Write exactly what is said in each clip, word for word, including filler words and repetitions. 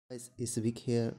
Guys, इस week here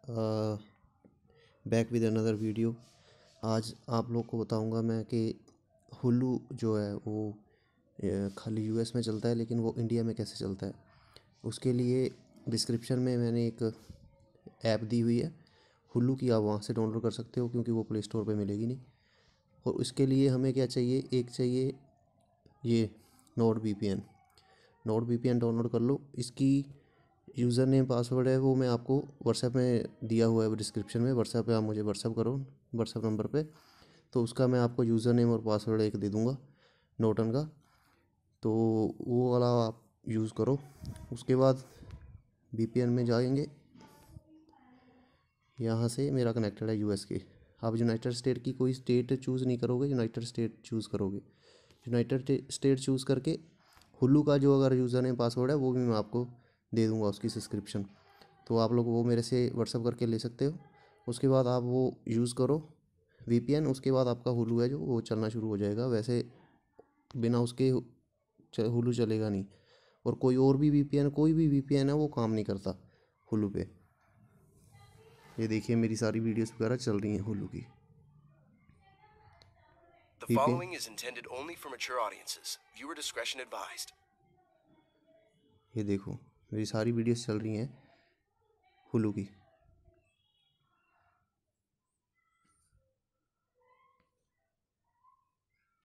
back with another video. आज आप लोग को बताऊंगा मैं कि हुलू जो है वो अ, खाली यूएस में चलता है, लेकिन वो इंडिया में कैसे चलता है। उसके लिए डिस्क्रिप्शन में मैंने एक ऐप दी हुई है हुलू की, आप वहाँ से डाउनलोड कर सकते हो क्योंकि वो प्ले स्टोर पे मिलेगी नहीं। और उसके लिए हमें क्या चाहिए, एक चाहिए ये note VPN. Note VPN download कर लो। इसकी यूज़र नेम पासवर्ड है वो मैं आपको व्हाट्सएप में दिया हुआ है, डिस्क्रिप्शन में। व्हाट्सएप पे आप मुझे व्हाट्सएप करो, व्हाट्सएप नंबर पे, तो उसका मैं आपको यूज़र नेम और पासवर्ड एक दे दूँगा नोटन का, तो वो वाला आप यूज़ करो। उसके बाद वीपीएन में जाएंगे, यहाँ से मेरा कनेक्टेड है यूएस के। आप यूनाइटेड स्टेट की कोई स्टेट चूज़ नहीं करोगे, यूनाइटेड स्टेट चूज़ करोगे। यूनाइटेड स्टेट चूज़ करके हुलू का जो अगर यूज़र नेम पासवर्ड है वो भी मैं आपको दे दूँगा उसकी सब्सक्रिप्शन, तो आप लोग वो मेरे से व्हाट्सअप करके ले सकते हो। उसके बाद आप वो यूज़ करो वीपीएन, उसके बाद आपका हुलू है जो वो चलना शुरू हो जाएगा। वैसे बिना उसके हुलू चलेगा नहीं। और कोई और भी वीपीएन कोई भी वीपीएन है वो काम नहीं करता हुलू पे। ये देखिए मेरी सारी वीडियोस वगैरह चल रही हैं हुलू की। The following is intended only for mature audiences. Viewer discretion advised. ये देखो मेरी सारी वीडियोस चल रही हैं हुलू की।